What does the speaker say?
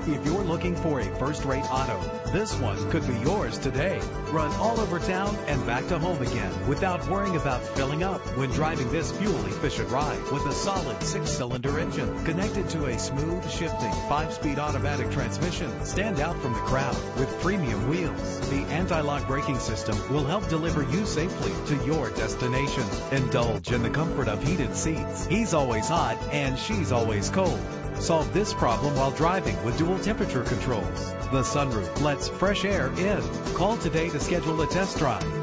If you're looking for a first-rate auto, this one could be yours today. Run all over town and back to home again without worrying about filling up when driving this fuel-efficient ride with a solid 6-cylinder engine connected to a smooth shifting 5-speed automatic transmission. Stand out from the crowd with premium wheels. The anti-lock braking system will help deliver you safely to your destination. Indulge in the comfort of heated seats. He's always hot and she's always cold. Solve this problem while driving with dual temperature controls. The sunroof lets fresh air in. Call today to schedule a test drive.